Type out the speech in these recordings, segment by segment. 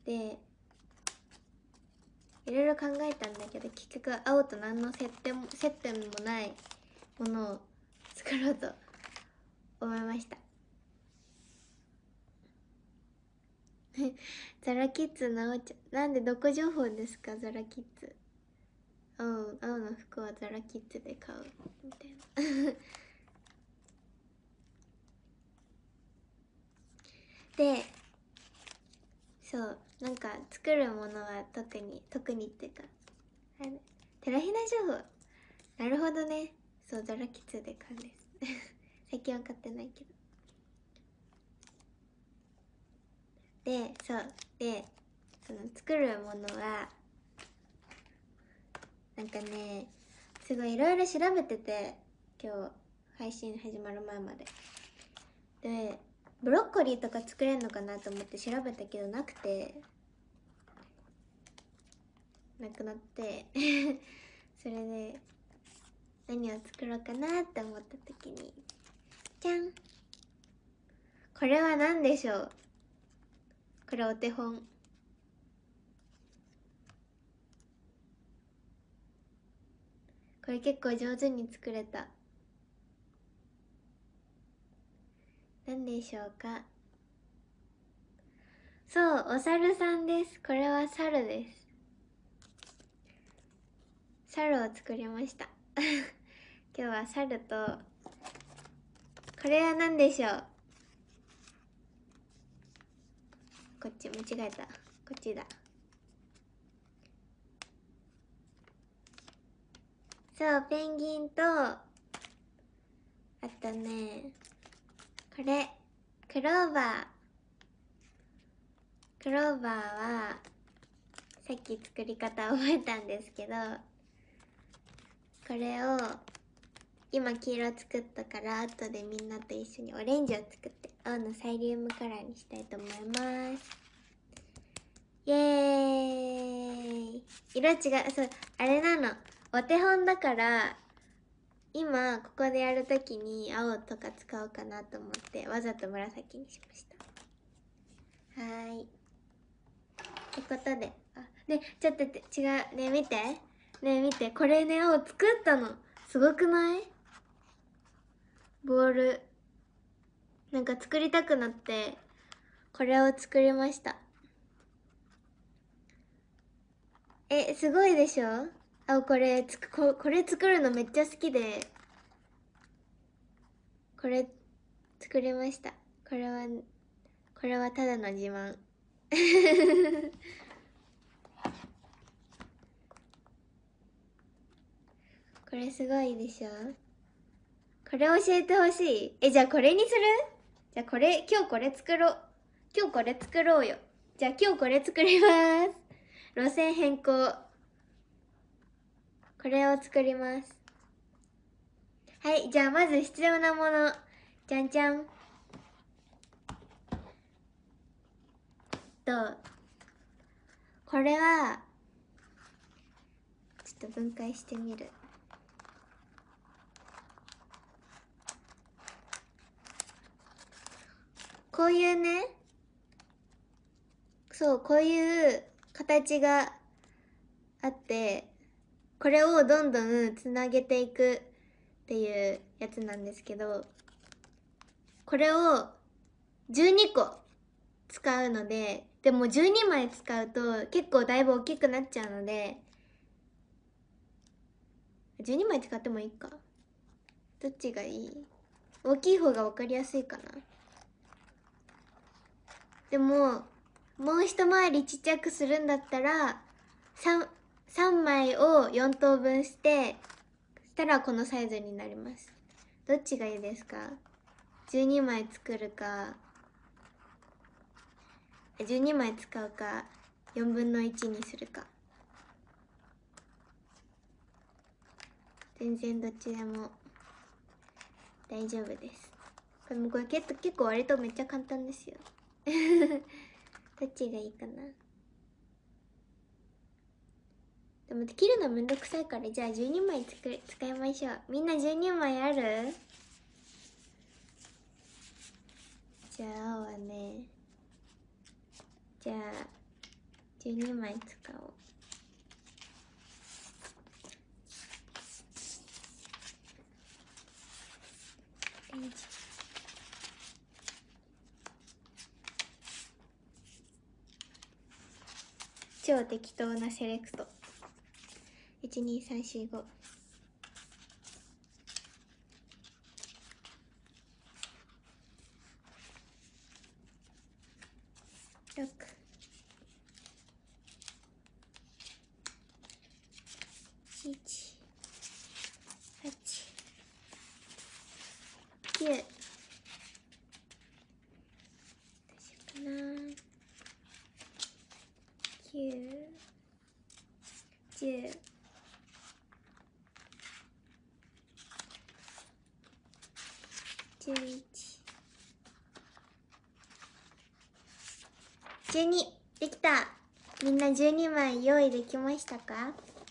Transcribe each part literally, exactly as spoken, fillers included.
でいろいろ考えたんだけど、結局青と何の接点も接点もないものを作ろうと思いました。ザラキッズの青ちゃん、なんでどこ情報ですか？ザラキッズ、青青の服はザラキッズで買うみたいなで、そうなんか作るものは特に特にっていうか、あれテラヒナ情報、なるほどね。そう、ザラキッズで買うんです最近は買ってないけど。で、そうで、その作るものはなんかね、すごいいろいろ調べてて、今日配信始まる前までで、ブロッコリーとか作れるのかなと思って調べたけどなくて、なくなってそれで何を作ろうかなって思った時に、じゃん、これは何でしょう。これお手本。これ結構上手に作れた。何でしょうか。そう、お猿さんです。これは猿です。猿を作りました今日は猿と、これは何でしょう。こっち間違えた、こっちだ。そう、ペンギンと、あとね、これクローバー。クローバーはさっき作り方覚えたんですけど、これを今黄色作ったから、後でみんなと一緒にオレンジを作って青のサイリウムカラーにしたいと思います。イエーイ。色違う。そう、あれなの、お手本だから今ここでやるときに青とか使おうかなと思ってわざと紫にしました。はーい。ってことで、あ、ね、ちょっと違う。ね、見て。ね、見て。これね、青作ったの。すごくない？ボール。なんか作りたくなって、これを作りました。え、すごいでしょ？あ、これつくこ、これ作るのめっちゃ好きで、これ作りました。これは、これはただの自慢これすごいでしょ？これ教えてほしい。え、じゃあこれにする？じゃあこれ、今日これ作ろう。今日これ作ろうよ。じゃあ今日これ作ります。路線変更。これを作ります。はい、じゃあまず必要なもの。じゃんじゃん。と、これは、ちょっと分解してみる。こういうね、そう、こういう形があって、これをどんどんつなげていくっていうやつなんですけど、これをじゅうにこ使うので、でもじゅうにまい使うと結構だいぶ大きくなっちゃうので、じゅうにまい使ってもいいか。どっちがいい？大きい方が分かりやすいかな。でももう一回りちっちゃくするんだったら 3, 3枚をよん等分して、そしたらこのサイズになります。どっちがいいですか？じゅうにまい作るか、じゅうにまい使うか、よんぶんのいちにするか。全然どっちでも大丈夫です。これもこれ結構結構割とめっちゃ簡単ですよどっちがいいかな。でも切るのめんどくさいから、じゃあじゅうにまい作り使いましょう。みんなじゅうにまいある？じゃあ青はね、じゃあじゅうにまい使おう。超適当なセレクト。いちにさんしご。ろく。しち。はち。きゅう。どうしようかな。きゅう。じゅう。じゅういち。じゅうに。できた。みんなじゅうにまい用意できましたか？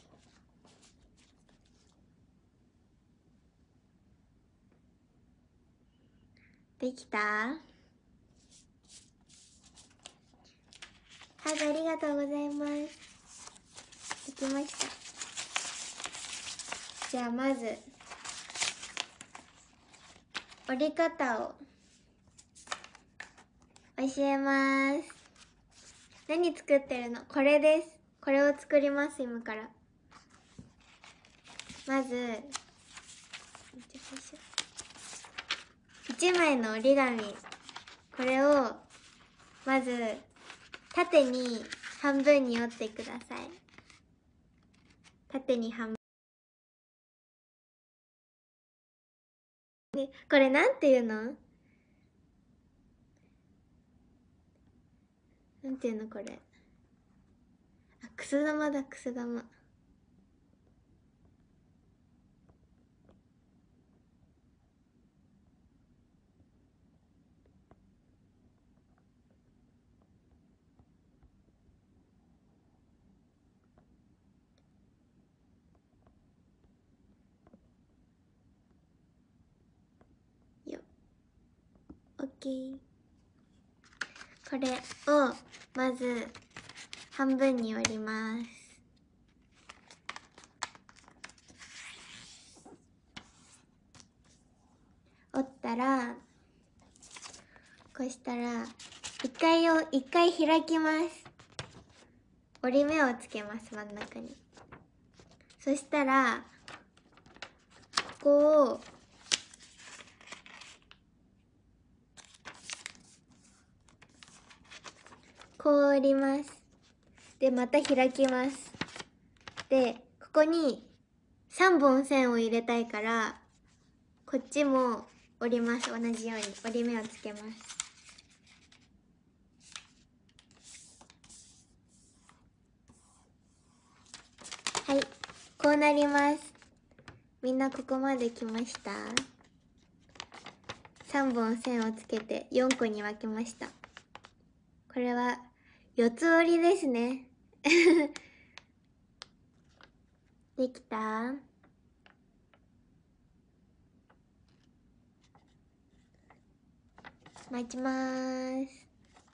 できた？ハートありがとうございます。できました。じゃあまず折り方を教えます。何作ってるの？これです。これを作ります、今から。まずいちまいの折り紙、これをまず縦に半分に折ってください。縦に半分で、これなんていうの？なんていうのこれ。あ、くす玉だ、くす玉。よっ。オッケー。これをまず半分に折ります。折ったら、こうしたら一回を一回開きます。折り目をつけます、真ん中に。そしたらここをこう折ります。でまた開きます。でここにさんぼん線を入れたいから、こっちも折ります。同じように折り目をつけます。はい、こうなります。みんなここまで来ました？さんぼん線をつけてよんこに分けました。これは四つ折りですね。できた？待ちまーす。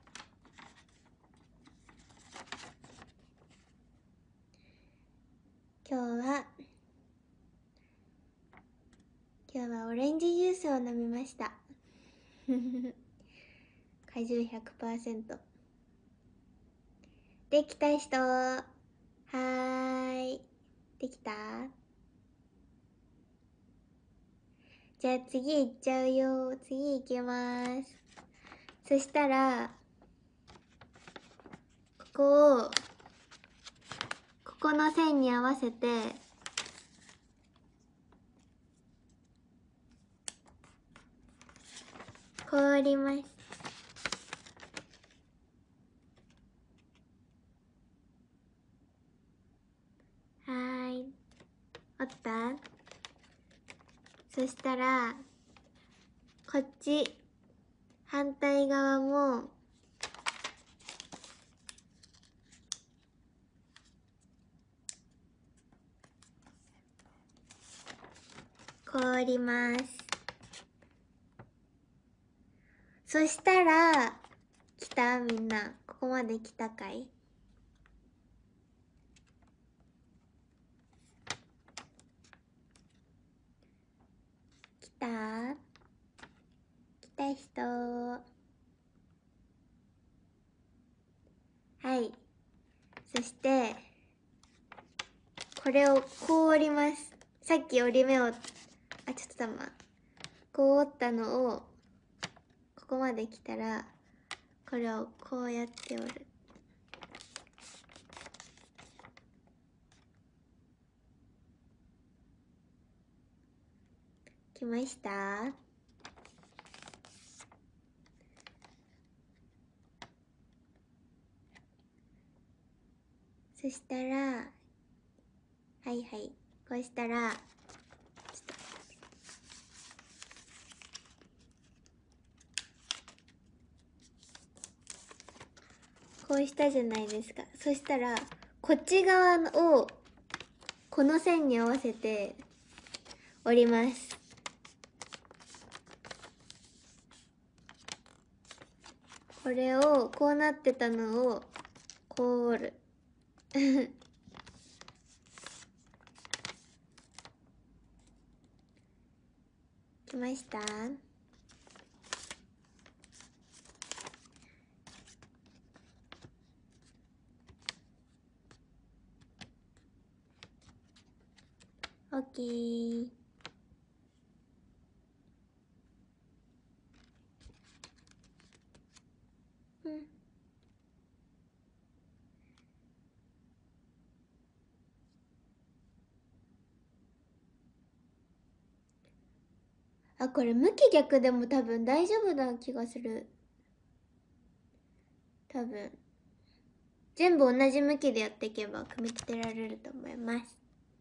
今日は今日はオレンジジュースを飲みました。果汁 ひゃくパーセント。 できた人？はーい、できた？じゃあ次行っちゃうよ。次行きます。そしたらここをここの線に合わせてこう折ります。はーい、折った？そしたらこっち反対側もこう折ります。そしたら来た？みんなここまで来たかい？ た？来た人。はい。そしてこれをこう折ります。さっき折り目を、あ、ちょっとたまこう折ったのをここまで来たら、これをこうやって折る。来ました？そしたら、はいはい、こうしたら、ちょっとこうしたじゃないですか。そしたらこっち側をこの線に合わせて折ります。これをこうなってたのをこう折る来ました？オッケー。うん。あ、これ向き逆でも多分大丈夫な気がする。多分全部同じ向きでやっていけば組み立てられると思います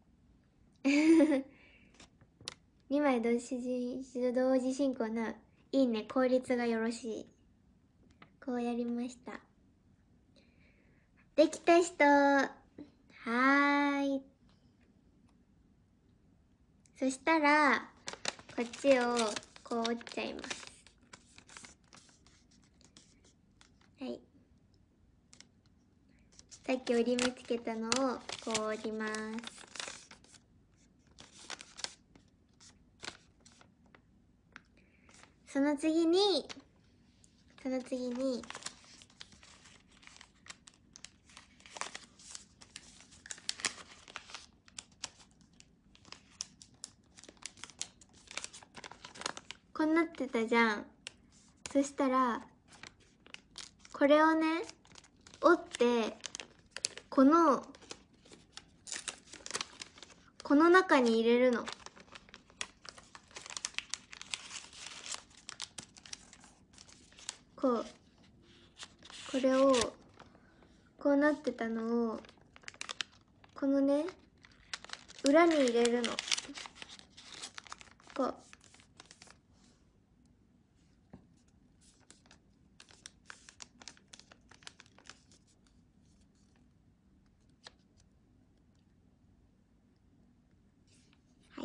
にまい同時同時進行のいいね、効率がよろしい。こうやりました。できた人、はーい。そしたらこっちをこう折っちゃいます。はい。さっき折り目つけたのをこう折ります。その次にその次にこうなってたじゃん。そしたらこれをね折ってこのこの中に入れるの。こうこれをこうなってたのをこのね裏に入れるの。こうはい。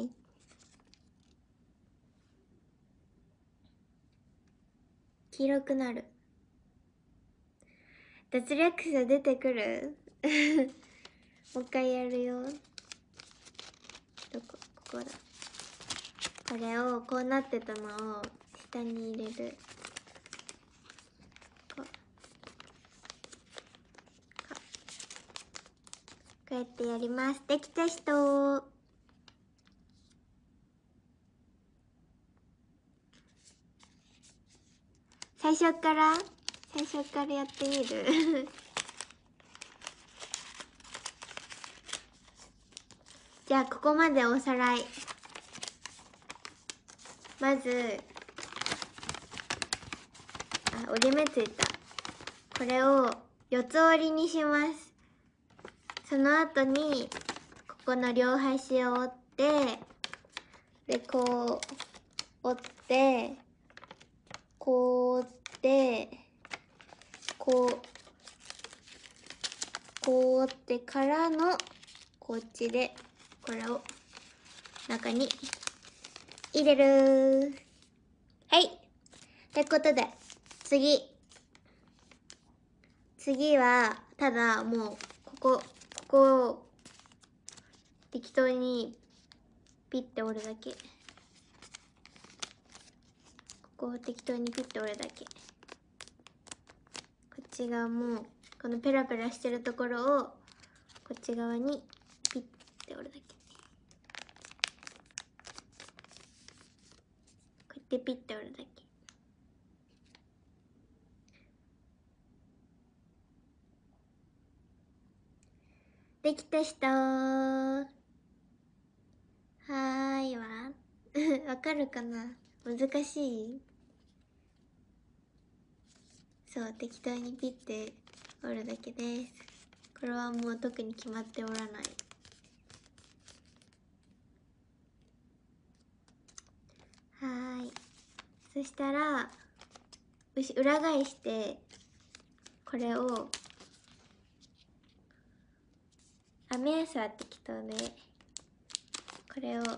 黄色くなる。脱略者出てくるもう一回やるよ。どこ、ここだ。これをこうなってたのを下に入れる。こうこうやってやります。できた人。最初から最初からやってみるじゃあここまでおさらい。まずあ、折り目ついた。これを四つ折りにします。その後にここの両端を折って、でこう折ってこう折ってこうこう折ってからのこっちでこれを中に入れる。はい。ってことで次次はただもうここここを適当にピッて折るだけ。 こを適当にピッて折るだけ。こっち側もこのペラペラしてるところをこっち側にピッて折るだけ。こうやってピッて折るだけ。できた人ー。はーいわ。わかるかな？難しい？そう、適当にピッて折るだけです。これはもう特に決まっておらない。はーい。そしたら裏返してこれを、あ、目安は適当で、これをこ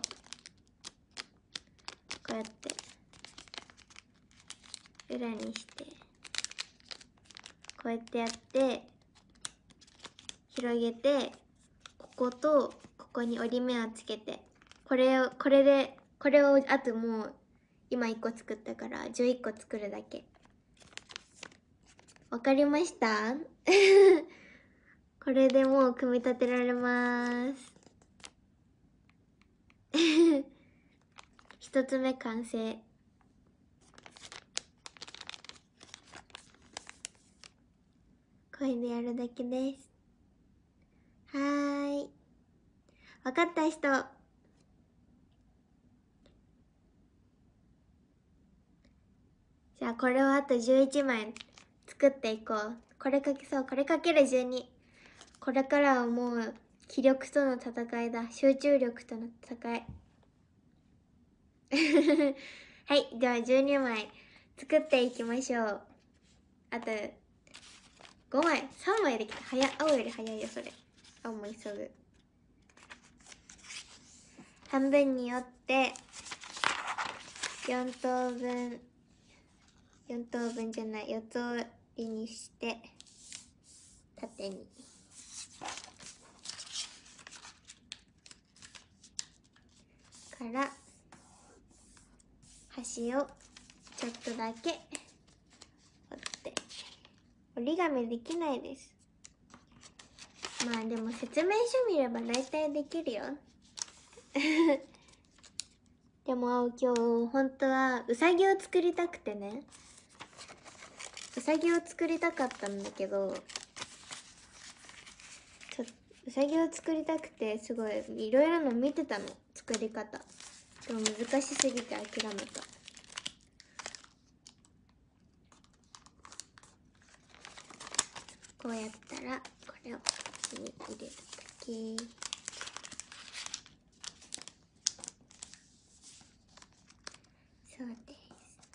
うやって裏にしてこうやってやって広げて、こことここに折り目をつけて、これをこれでこれをあともう今いっこ作ったからじゅういっこ作るだけ。わかりました？これでもう組み立てられます。一つ目完成。これでやるだけです。はーい。わかった人。じゃあこれをあとじゅういちまい作っていこう。これかけ、そう、これかけるじゅうに。これからはもう気力との戦いだ。集中力との戦い。はい、ではじゅうにまい作っていきましょう。あとごまい、さんまいできた。早い、青より早いよそれ。青も急ぐ。半分に折ってよん等分、よん等分じゃない、よっつ折りにして縦に。から端をちょっとだけ折って。折り紙できないです。まあでも説明書見れば大体できるよ。でも今日本当はうさぎを作りたくてね、うさぎを作りたかったんだけど、ちょうさぎを作りたくてすごいいろいろの見てたの、作り方。でも難しすぎて諦めた。こうやったらこれをこっちに入れるだけ。そうです。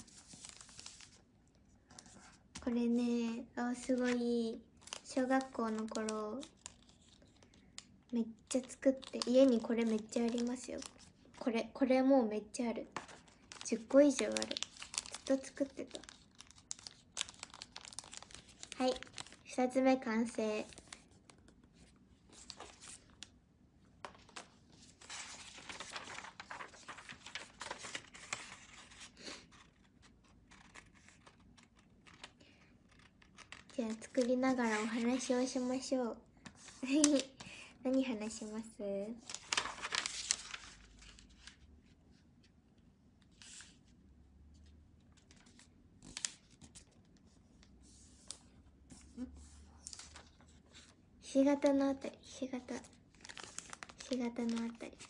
これね、あ、すごい小学校の頃めっちゃ作って、家にこれめっちゃありますよ。これこれもうめっちゃある。じゅっこ以上ある。ずっと作ってた。はい、ふたつめ完成。じゃあ作りながらお話をしましょう。何話します？ひし形のあたり、ひし形、ひし形のあたり。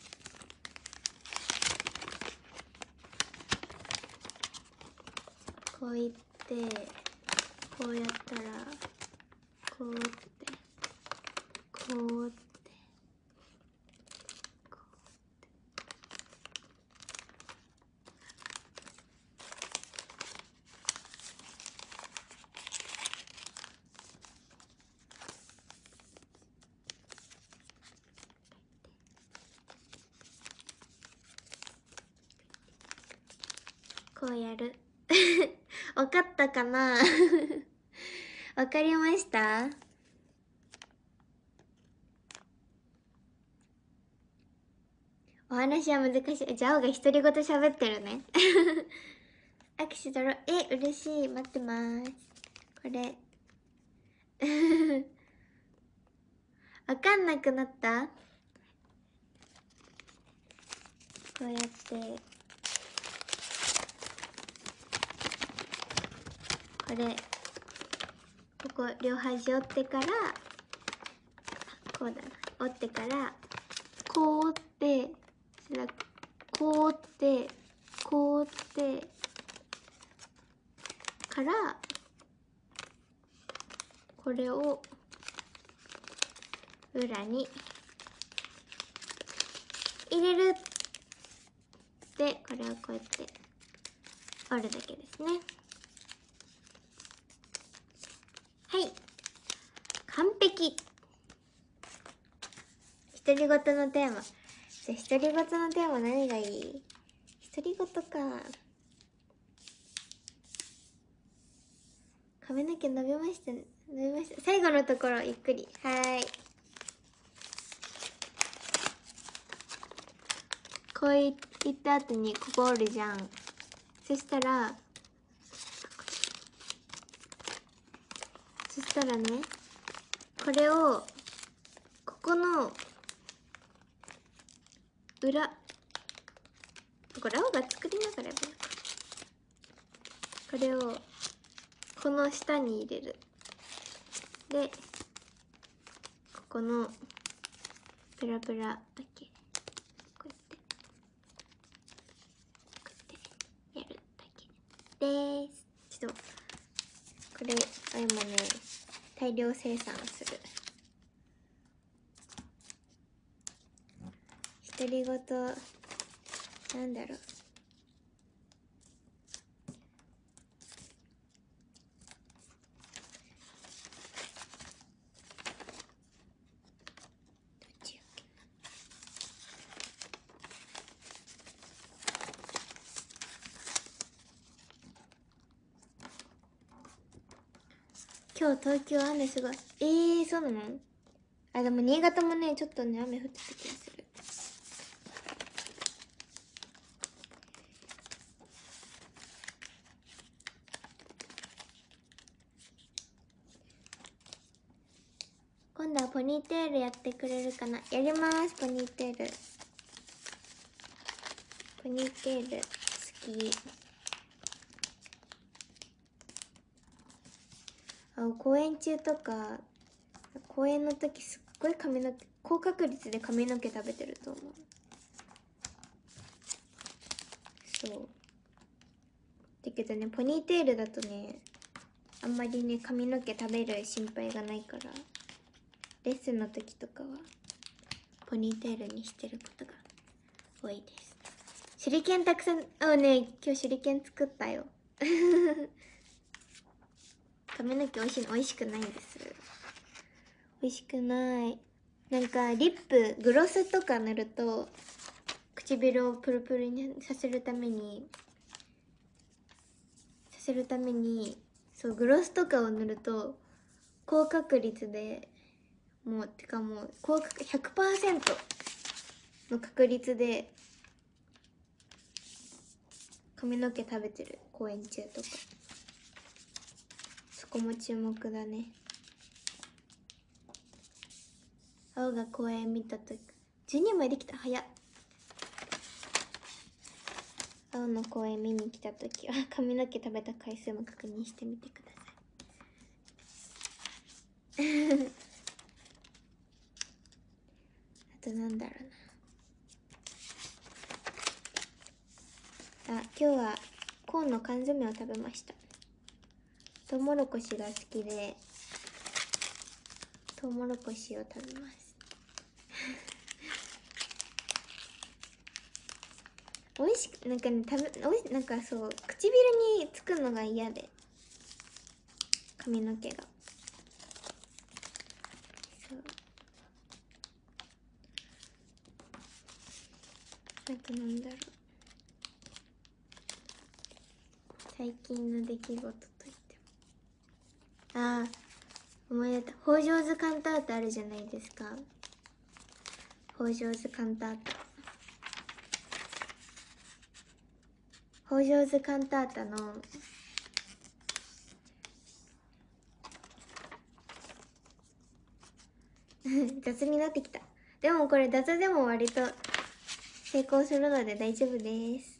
こういってこうやったらこうってこうってこうこうやる。わかったかな？わかりました？お話は難しい。じゃあ、青が独り言喋ってるね。 握手だろ。え、嬉しい。待ってます。これわかんなくなった。こうやってこれここ両端折ってからこうだな、折ってからこう折ってこう折ってこう折ってからこれを裏に入れる。でこれをこうやって折るだけですね。はい、完璧。独り言のテーマ。じゃあ独り言のテーマ何がいい？独り言か。髪の毛伸びました、伸びました。最後のところゆっくり。はーい。こう言った後にここ折るじゃん。そしたらそしたらね、これをここの裏、これ青が作りながらやるのか。これをこの下に入れる。でここのプラプラだけこうやってこうやってやるだけです。ちょっとこれあ今ね大量生産する。独り言なんだろう。今日東京雨すごい。えー、そうなの？あ、でも新潟もねちょっとね雨降ってた気がする。今度はポニーテールやってくれるかな。やります。ポニーテールポニーテール好き。あ、公演中とか公演の時すっごい髪の毛、高確率で髪の毛食べてると思う。そうだけどね、ポニーテールだとねあんまりね髪の毛食べる心配がないから、レッスンの時とかはポニーテールにしてることが多いです。手裏剣たくさん、あね今日手裏剣作ったよ髪の毛おいしいの？おいしくないんです。おいしくない。なんかリップグロスとか塗ると唇をプルプルにさせるためにさせるためにそうグロスとかを塗ると高確率でもうてかもう高確 ひゃくパーセント の確率で髪の毛食べてる。公演中とかそこも注目だね。青が公演見たときじゅうにまいできた。早っ。青の公演見に来たときは髪の毛食べた回数も確認してみてくださいあとなんだろうなあ。今日はコーンの缶詰を食べました。トウモロコシが好きでトウモロコシを食べます美味しくなんかね食べおいなんかそう唇につくのが嫌で髪の毛がそうあとなんだろう。最近の出来事といってもああ思い出た。北条図カンタートあるじゃないですか。北条図カンタート北条図カンタータの雑になってきた。でもこれ雑でも割と成功するので大丈夫です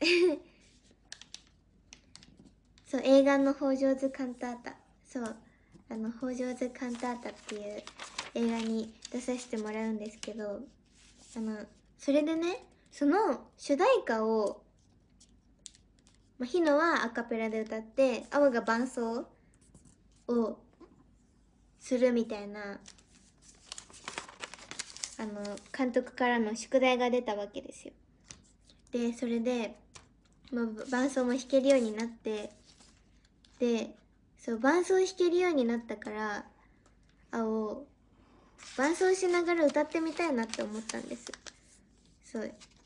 そう映画の北条図カンタータ、そうあの北条図カンタータっていう映画に出させてもらうんですけど、あのそれでね、その主題歌を、まあ、ヒノはアカペラで歌ってアオが伴奏をするみたいな、あの監督からの宿題が出たわけですよ。でそれで、まあ、伴奏も弾けるようになって、でそう伴奏弾けるようになったから、青伴奏しながら歌ってみたいなって思ったんです。そう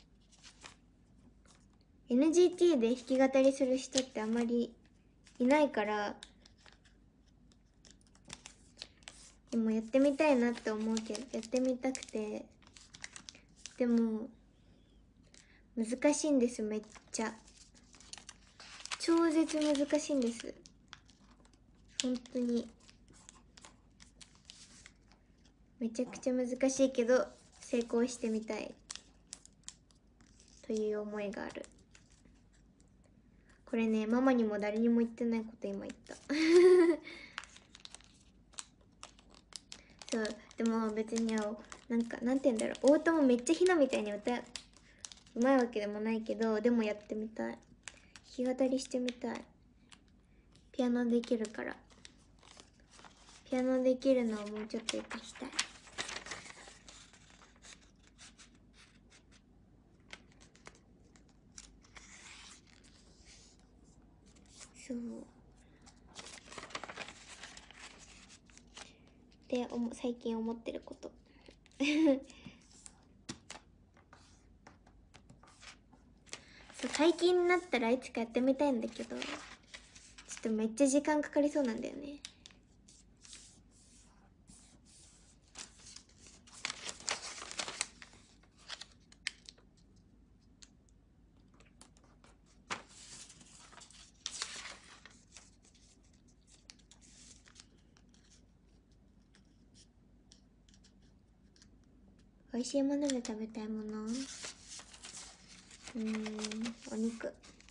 エヌジーティー で弾き語りする人ってあんまりいないから、でもやってみたいなって思うけど、やってみたくて、でも難しいんです、めっちゃ超絶難しいんです、本当にめちゃくちゃ難しいけど成功してみたいという思いがある。これね、ママにも誰にも言ってないこと今言ったそうでも別になんかなんて言うんだろう、大友めっちゃひなみたいに歌うまいわけでもないけど、でもやってみたい、弾き語りしてみたい。ピアノできるから、ピアノできるのをもうちょっと活かしたい。そうでおも最近思ってることそう最近になったらいつかやってみたいんだけど、ちょっとめっちゃ時間かかりそうなんだよね。美味しいもので食べたいもの、うーんお肉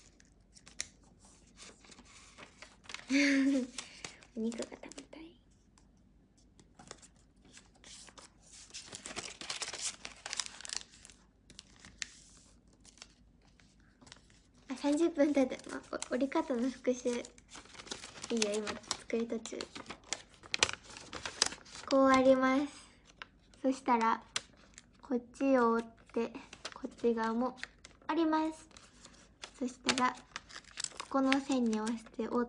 お肉が食べたい。あさんじゅっぷん経って、まあ、折り方の復習いいよ、今作り途中。こうあります。そしたらこっちを折ってこっち側もあります。そしたらここの線に合わせて折って、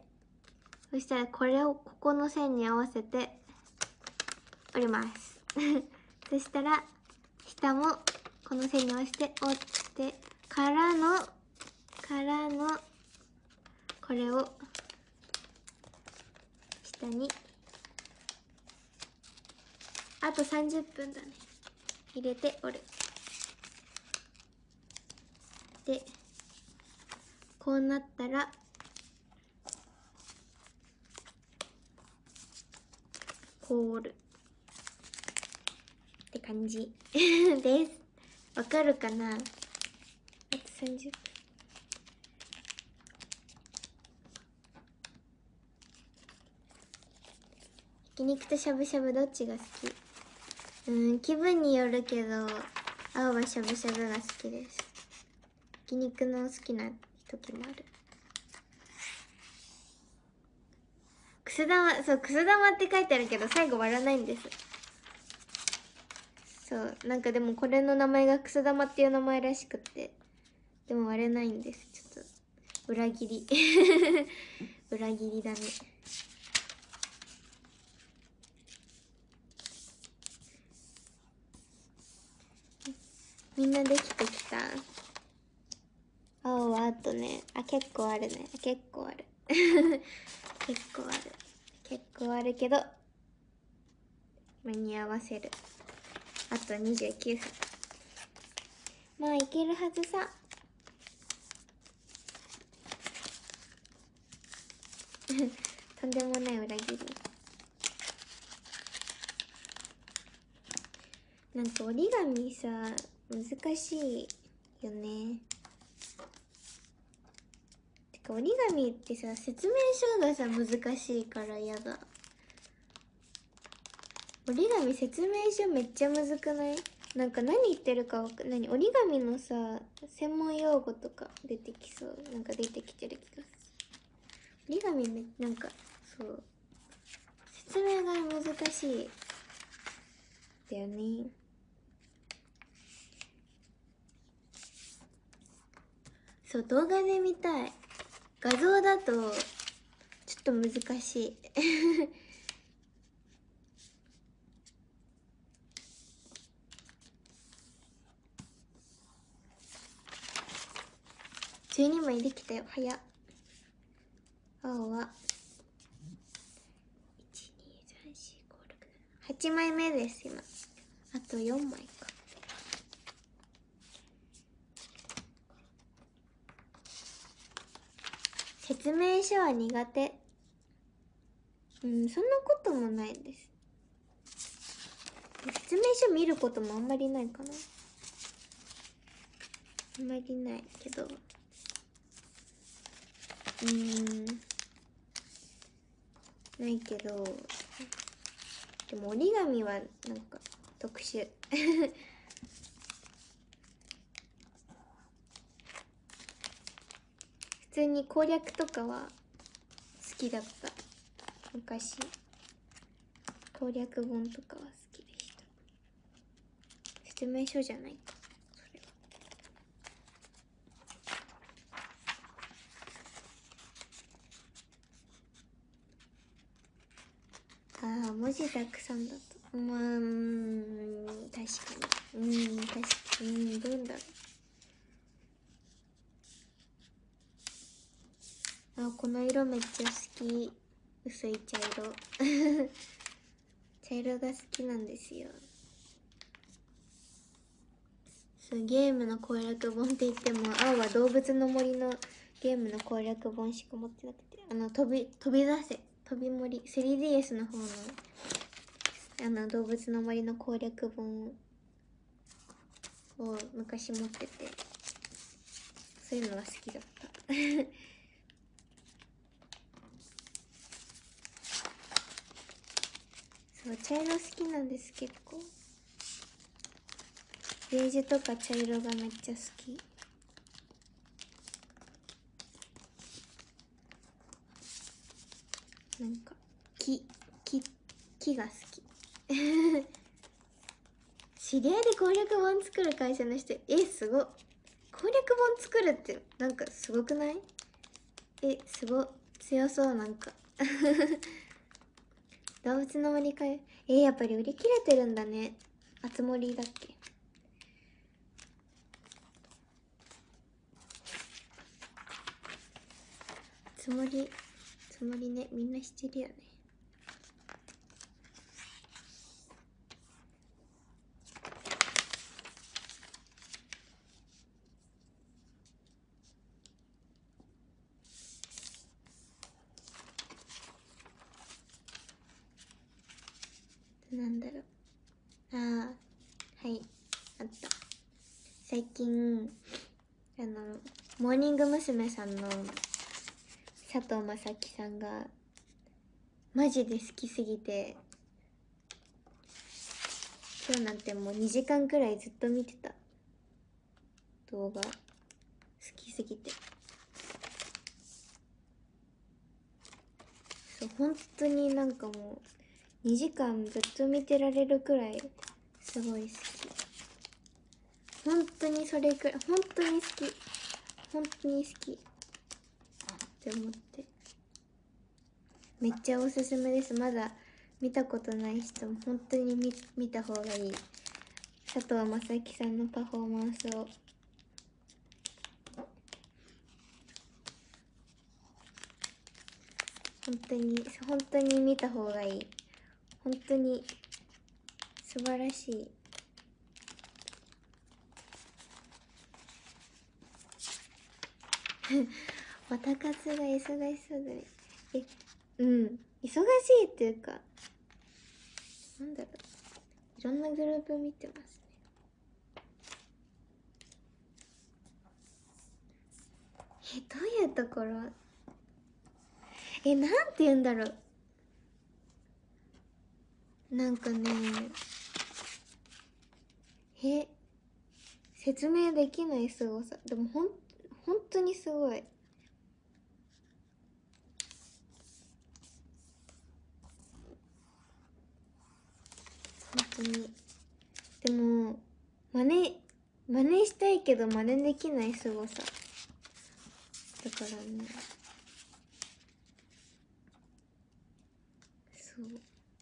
そしたらこれをここの線に合わせて折りますそしたら下もこの線に合わせて折ってからのからのこれを下に、あとさんじゅっぷんだね、入れて折る。でこうなったらこう折るって感じです。わかるかな。あとさんじゅっぷん。ひき肉としゃぶしゃぶどっちが好き？うん、気分によるけど青はしゃぶしゃぶが好きです。ひき肉の好きな時もある。くす玉、そうくす玉って書いてあるけど最後割らないんです。そうなんかでもこれの名前がくす玉っていう名前らしくって、でも割れないんです。ちょっと裏切り裏切りだね。みんなできてきた。青はあとね、あ結構あるね、結構ある結構ある結構あるけど間に合わせる。あとにじゅうきゅうふん、まあいけるはずさ。 とんでもない裏切り。なんか折り紙さ難しいよね。てか折り紙ってさ説明書がさ難しいからやだ。折り紙説明書めっちゃむずくない？なんか何言ってるかわかんない。折り紙のさ専門用語とか出てきそう。なんか出てきてる気がする。折り紙めなんかそう説明が難しいだよね。そう動画で見たい。画像だとちょっと難しいじゅうにまいできたよ。早っ。青はいちにさんしごろくはちまいめです今。あとよんまいか。説明書は苦手。うんそんなこともないです。説明書見ることもあんまりないかな。あんまりないけど、うーんないけど、でも折り紙はなんか特殊普通に攻略とかは好きだった。昔攻略本とかは好きでした。説明書じゃないかそれは。ああ文字たくさんだとまあうん確かにうん確かにうんどうだろう。あこの色めっちゃ好き。薄い茶色茶色が好きなんですよ。そうゲームの攻略本って言っても青は動物の森のゲームの攻略本しか持ってなくて、あの飛び飛び出せ飛び森 スリーディーエス の方のあの動物の森の攻略本を昔持ってて、そういうのが好きだったそう茶色好きなんです。結構ベージュとか茶色がめっちゃ好き。なんか木木木が好き知り合いで攻略本作る会社の人、えすごっ。攻略本作るってなんかすごくない？えすご強そう。なんか動物の森かい。えやっぱり売り切れてるんだね。あつ森だっけ。つもりつもりね、みんな知ってるよね。なんだろう。ああはいあった。最近あのモーニング娘。さんの佐藤正樹さんがマジで好きすぎて、今日なんてもうにじかんくらいずっと見てた。動画好きすぎて。そう本当になんかもうにじかんずっと見てられるくらいすごい好き。本当にそれくらい本当に好き本当に好きって思って、めっちゃおすすめです。まだ見たことない人も本当に 見, 見た方がいい。佐藤正樹さんのパフォーマンスを本当に本当に見た方がいい。本当に素晴らしい。オタ活が忙しそうだね。えうん、忙しいっていうか、なんだろう、いろんなグループ見てますね。え、どういうところ？え、なんて言うんだろう、なんかね、え、説明できないすごさ。でもほん本当にすごい。本当に。でも真似真似したいけど真似できないすごさだからね。そう、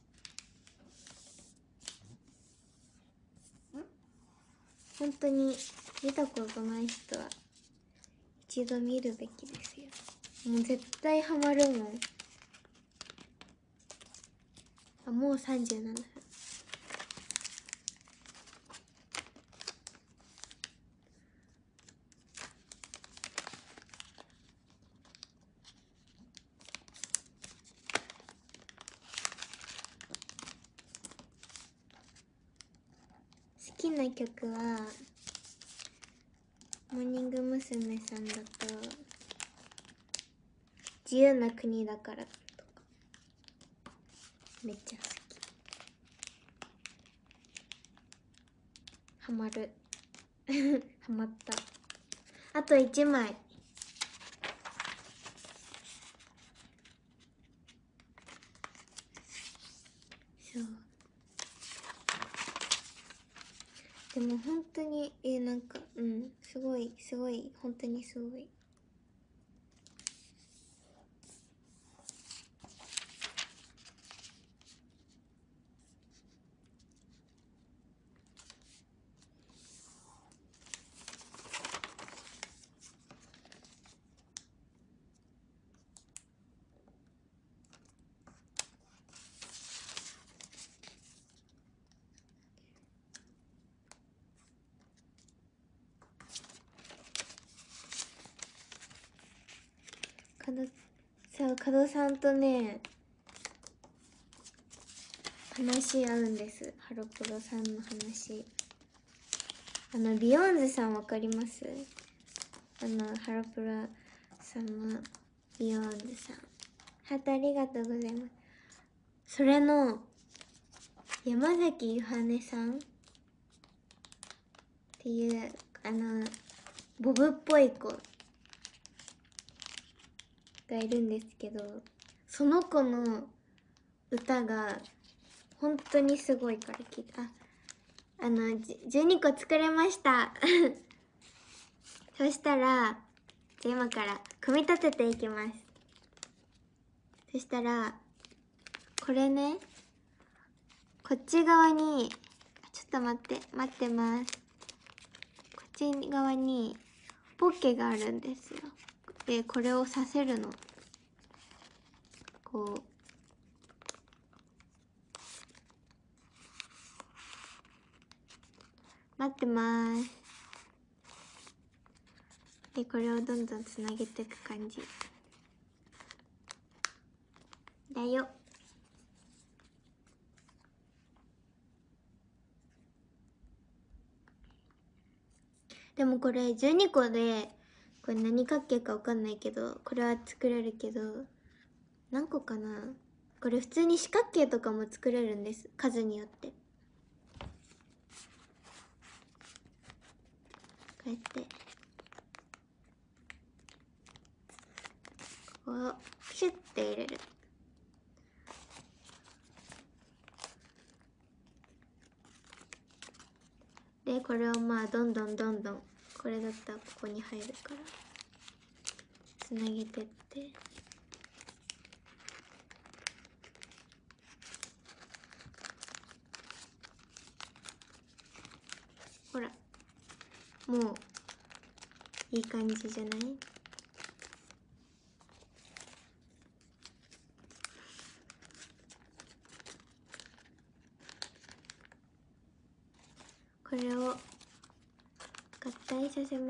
本当に見たことない人は一度見るべきですよ。もう絶対ハマるもん。あ、もうさんじゅうななふん。好きな曲はモーニング娘。さんだと自由な国だからとかめっちゃ好き。ハマるハマった。あといちまい。そう、でも本当にえなんかうんすごいすごい本当にすごい。門そう門さんとね話し合うんです。ハロプロさんの話。あのビヨンズさんわかります？あのハロプロさんのビヨンズさん、ハートありがとうございます。それの山崎ゆはねさんっていうあのボブっぽい子がいるんですけど、その子の歌が本当にすごいから聞いて、あ、あのじゅうにこ作れましたそしたらじゃあ今から組み立てていきます。そしたらこれね、こっち側にちょっと待って待ってます。こっち側にポッケがあるんですよ。でこれをさせるの。こう待ってます。でこれをどんどんつなげていく感じだよ。でもこれじゅうにこでこれ何角形か分かんないけど、これは作れるけど何個かな。これ普通に四角形とかも作れるんです、数によって。こうやってここをシュッて入れる。でこれをまあどんどんどんどん、これだったらここに入るからつなげてって、ほらもういい感じじゃない？これを合体させます。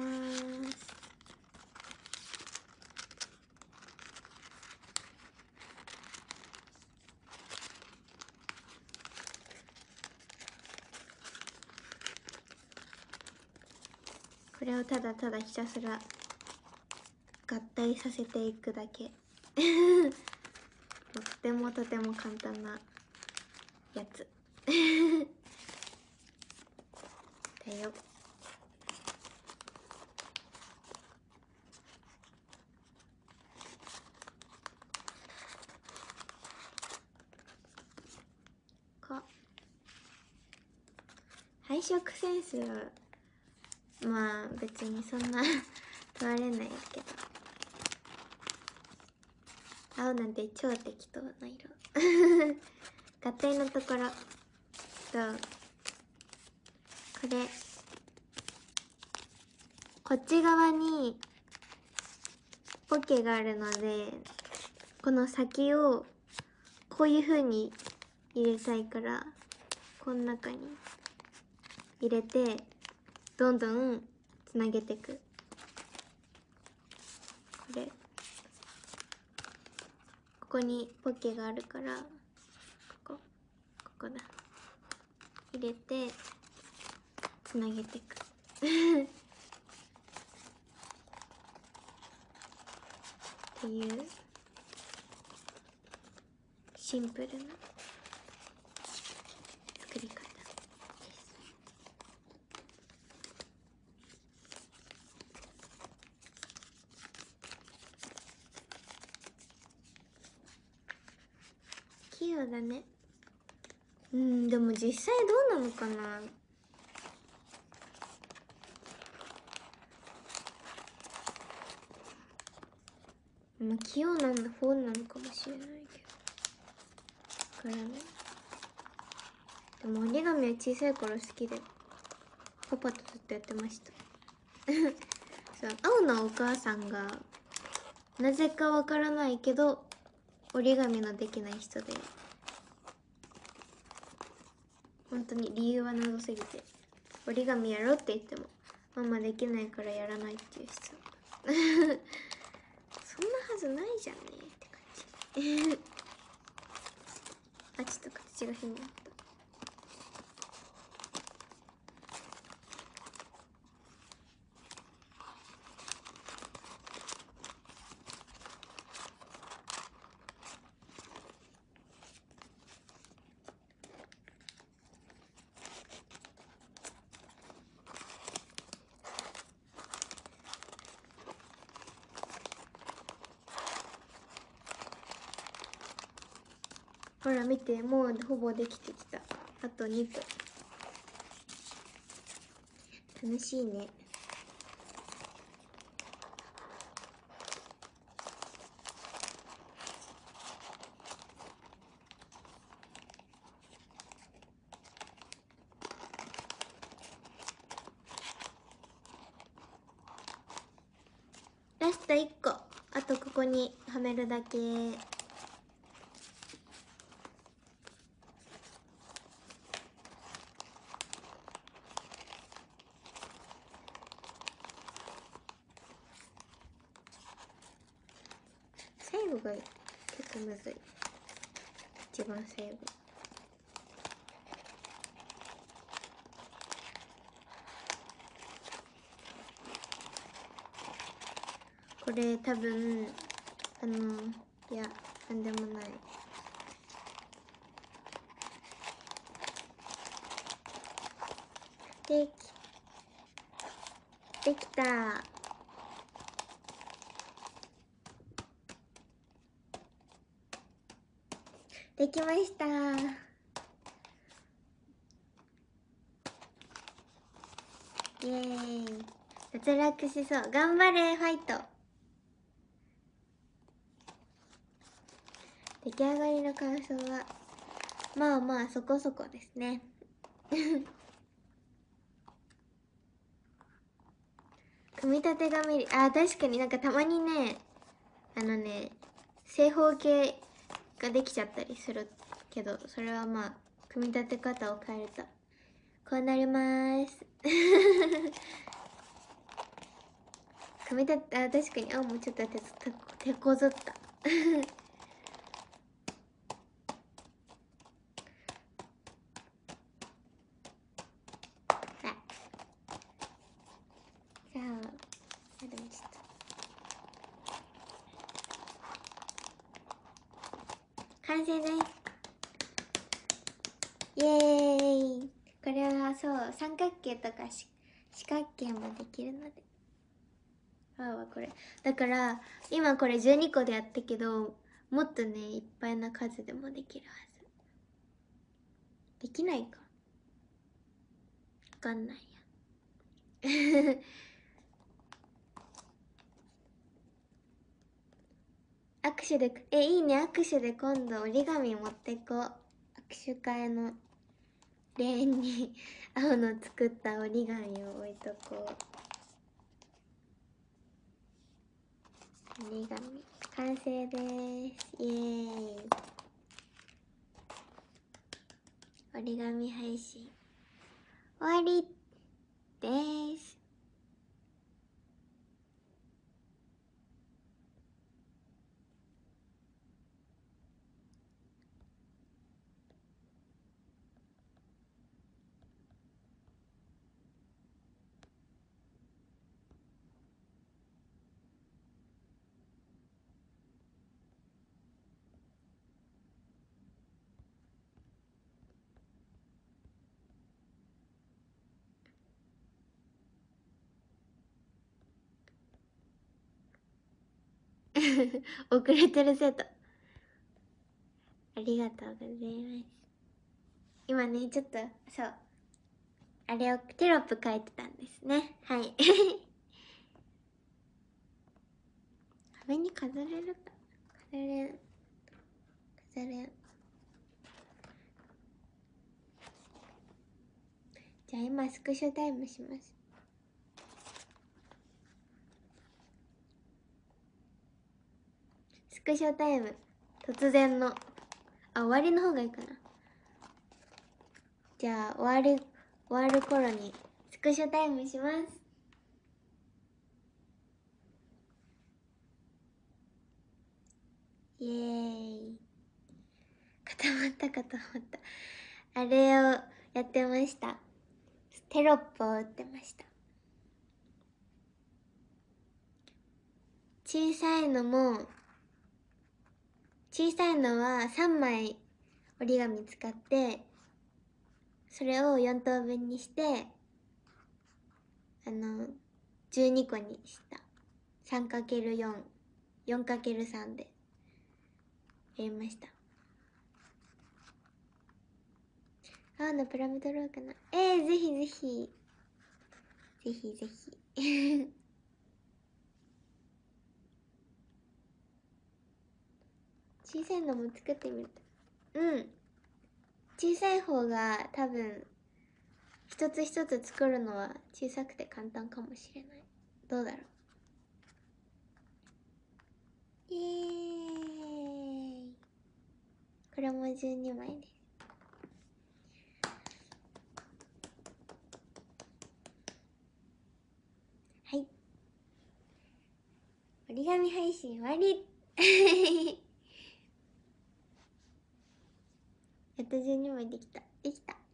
それをただただひたすら合体させていくだけとてもとても簡単なやつだよ。こ配色センスはまあ別にそんな問われないけど、青なんて超適当な色合体のところと、これこっち側にポケがあるので、この先をこういう風に入れたいから、この中に入れてどんどんつなげていく。これここにポケがあるから、ここここだ、入れてつなげていくっていうシンプルな作り方です。器用だね。うん、でも実際どうなのかな。まあ器用な方なのかもしれないけど、わからない。でも折り紙は小さい頃好きでパパとずっとやってましたそう、青のお母さんがなぜかわからないけど折り紙のできない人で、本当に理由は謎すぎて、折り紙やろうって言ってもママできないからやらないっていう人そんなはずないじゃんねって感じあ、ちょっと形が変になった。ほら見て、もうほぼできてきた。あとにこ。楽しいね。ラストいっこ。あとここにはめるだけ。最後が結構むずい。一番最後。これ多分あのいやなんでもない。できできた。できました。イエーイ。脱落しそう。頑張れファイト。出来上がりの感想はまあまあそこそこですね組み立てが見る。あー確かになんかたまにね、あのね正方形ができちゃったりするけど、それはまあ組み立て方を変えるとこうなります組み立て、あ確かに青もちょっと手手こずったさあ完成です。イエーイ。これはそう三角形とかし四角形もできるので、ああこれだから今これじゅうにこでやったけど、もっとねいっぱいな数でもできるはず。できないか分かんないや握手で、えいいね、握手で今度折り紙持ってこう。握手会のレーンに青の作った折り紙を置いとこう。折り紙完成です。イエーイ。折り紙配信終わりです。遅れてるセットありがとうございます。今ねちょっとそうあれをテロップ書いてたんですね。はい壁に飾れるか飾れん飾れん。じゃあ今スクショタイムします。スクショタイム突然のあ終わりの方がいいかな。じゃあ終わる終わる頃にスクショタイムします。イエーイ。固まった固まった。あれをやってました。テロップを打ってました。小さいのも小さいのはさんまい折り紙使ってそれをよん等分にしてあのじゅうにこにした。 さんかけるよん よんかけるさん でやりました。青のプラムドローかな。えー、ぜひぜひぜひぜひ小さいのも作ってみると、うん小さい方が多分一つ一つ作るのは小さくて簡単かもしれない。どうだろう。イエーイ。これもじゅうにまいです。はい、折り紙配信終わりやっとじゅうにまいできたできた。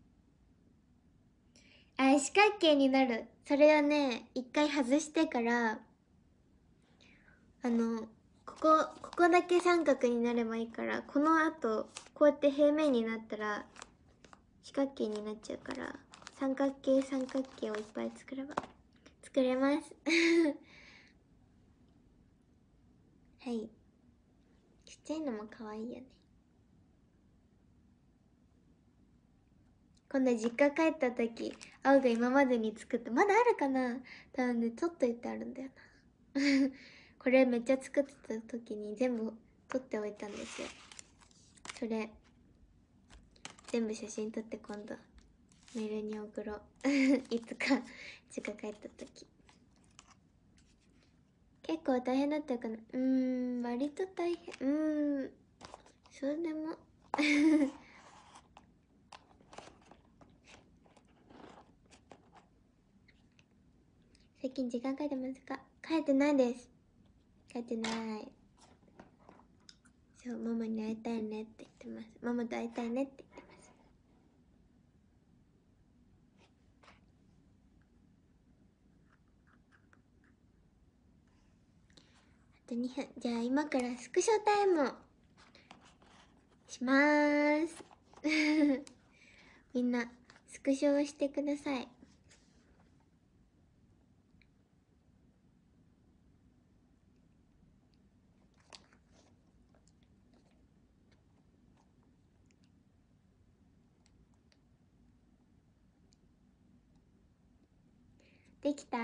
あ、四角形になる。それをね一回外してからあのここここだけ三角になればいいから、このあとこうやって平面になったら四角形になっちゃうから、三角形三角形をいっぱい作れば作れますはいちっちゃいのも可愛いよね。今度実家帰った時青が今までに作ったまだあるかな、多分ね取っといてあるんだよなこれめっちゃ作ってた時に全部取っておいたんですよ。それ全部写真撮って今度メールに送ろういつか実家帰った時。結構大変だったかな。うーん割と大変。うーんそうでも最近時間書いてますか。書いてないです。書いてない。そうママに会いたいねって言ってます。ママと会いたいねって言ってます。あとにふん。じゃあ今からスクショタイムをしまーすみんなスクショをしてください。できた？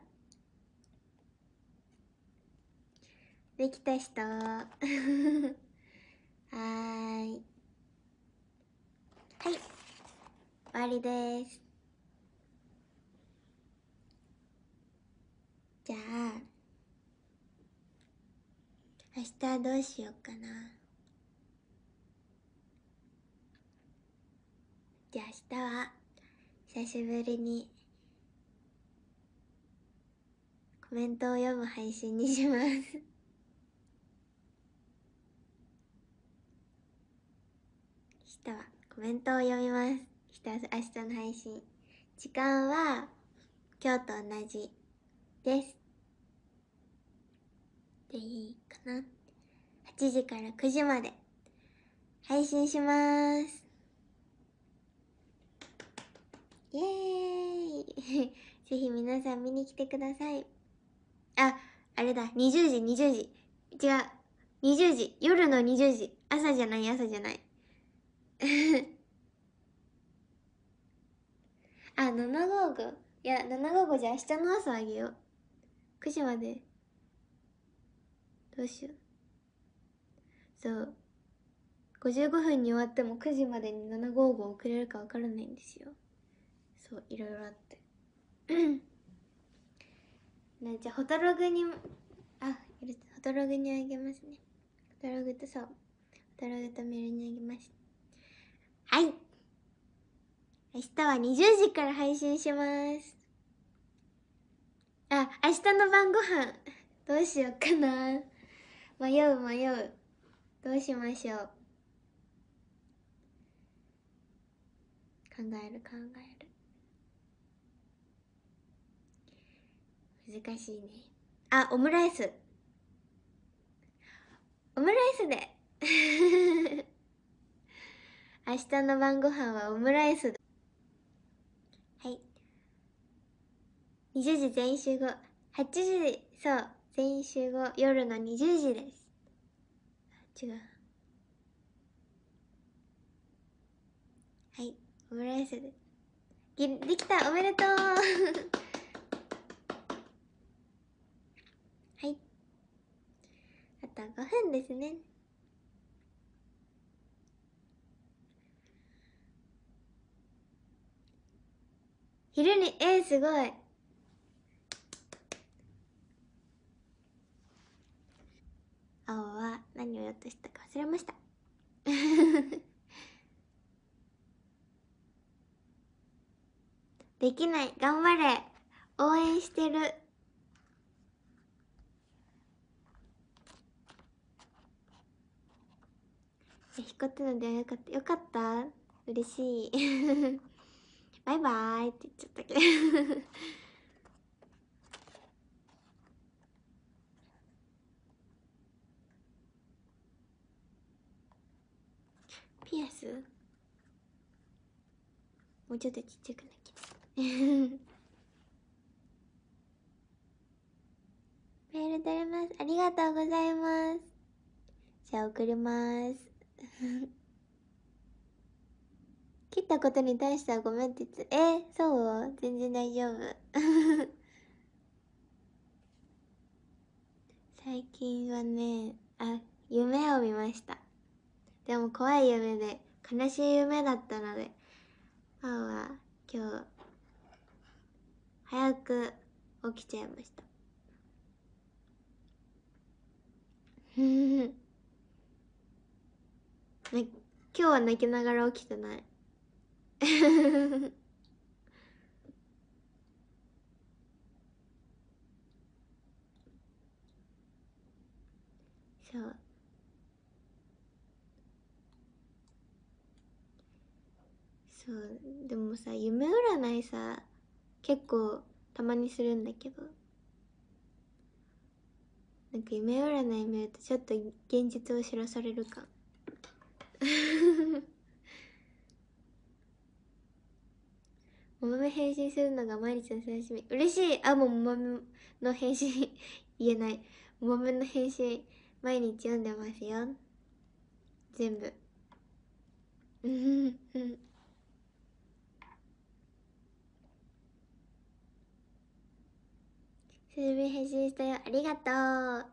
できた人はーい。はい、終わりです。じゃあ明日はどうしようかな。じゃあ明日は久しぶりにコメントを読む配信にします明日はコメントを読みます。明日、明日の配信時間は今日と同じです。でいいかな。はちじからくじまで配信しまーす。イエーイぜひ皆さん見に来てください。あ、あれだ、にじゅうじ、にじゅうじ。違う。にじゅうじ。夜のにじゅうじ。朝じゃない、朝じゃない。あ、ななごーご。いや、ななごーごじゃ明日の朝あげよう。くじまで。どうしよう。そう。ごじゅうごふんに終わってもくじまでにななごーご送れるかわからないんですよ。そう、いろいろあって。ね、じゃあ、フォトログに、あ、フォトログにあげますね。フォトログとそう。フォトログとメールにあげます。はい。明日はにじゅうじから配信します。あ、明日の晩ご飯どうしようかな。迷う迷う。どうしましょう。考える考える。難しいね。あ、オムライス。オムライスで明日の晩ご飯はオムライス。はい。にじゅうじ全員集合。はちじ、そう。全員集合。夜のにじゅうじです。違う。はい。オムライスで。できた、おめでとうはい。あとごふんですね。昼に、えー、すごい。青は何をやっとしたか忘れましたできない、頑張れ、応援してる。引っこってのでよかったよかった、嬉しいバイバイって言っちゃったけどピアスもうちょっとちっちゃくなきゃメール取れます。ありがとうございます。じゃあ送ります切ったことに対してはごめんって言って、えー、そう全然大丈夫最近はね、あ、夢を見ました。でも怖い夢で悲しい夢だったので、パンは今日早く起きちゃいましたね、今日は泣きながら起きてないそうそう。でもさ、夢占いさ結構たまにするんだけど、なんか夢占い見るとちょっと現実を知らされるか。 ももめ返信するのが毎日の楽しみ。嬉しい。あ、もうももめの返信言えない。ももめの返信毎日読んでますよ、全部。うんうん。すずめ返信したよ、ありがとう。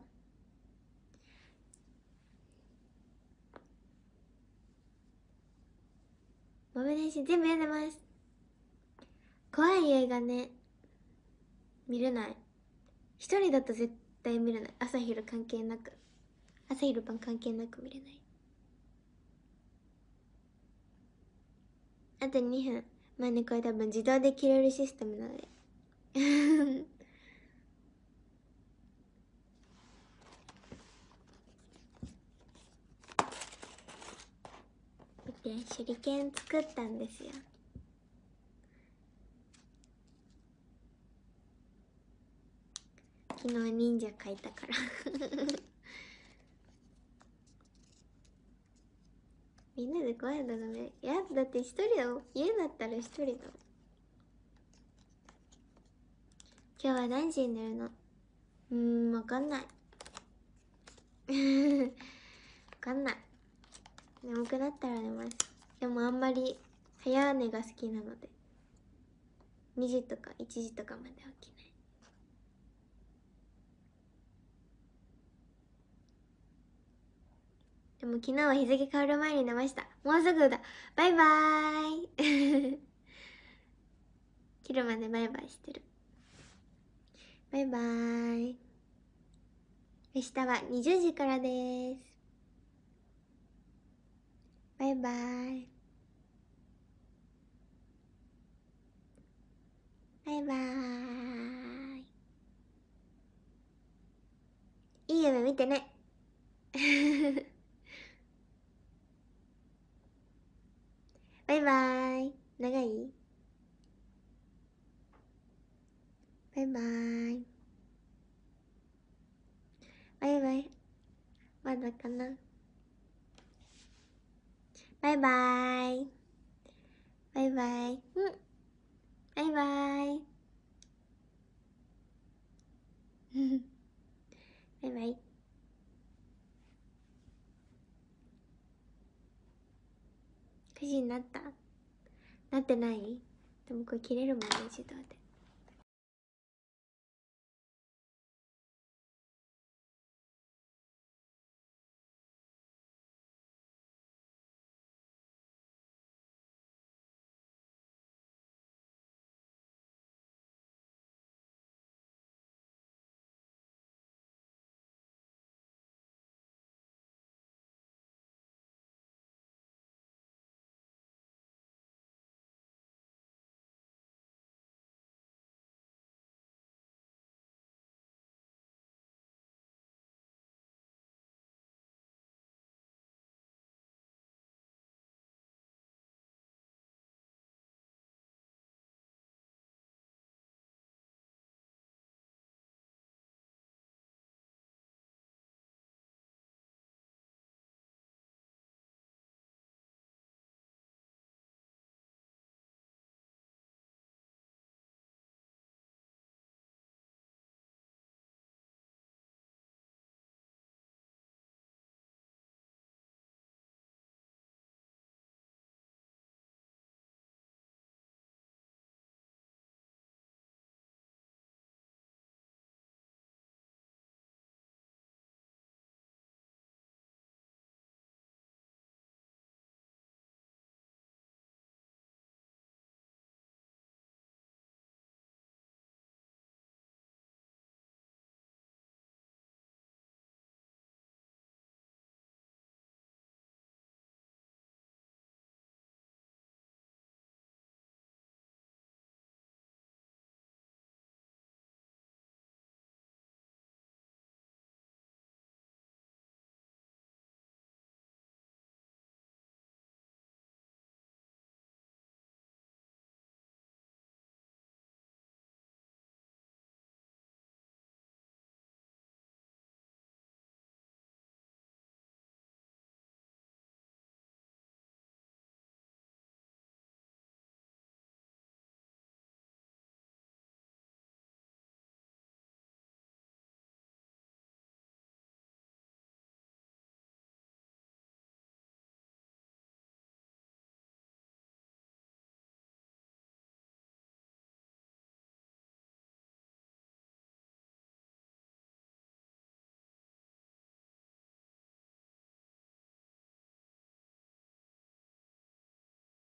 もめ返信全部読んでます。怖い映画ね、見れない。一人だと絶対見れない。朝昼関係なく、朝昼晩関係なく見れない。あとにふん。まあね、これ多分自動で切れるシステムなので見て、手裏剣作ったんですよ。昨日忍者描いたからみんなでご飯だね。いやだって一人だもん。家だったら一人だもん。今日は何時に寝るの？うーん、わかんないわかんない。眠くなったら寝ます。でもあんまり早寝が好きなのでにじとかいちじとかまで起きない。でも昨日は日付変わる前に寝ました。もうすぐだ。バイバーイ切るまでバイバイしてる。バイバーイ。明日はにじゅうじからです。バイバーイ。バイバーイ。いい夢見てねバイバーイ。長い？バイバーイ。バイバイ。まだかな。バイバーイ。バイバイ。うん。バイバーイ。バイバイ。くじになった？なってない？でもこれ切れるもんね、自動で。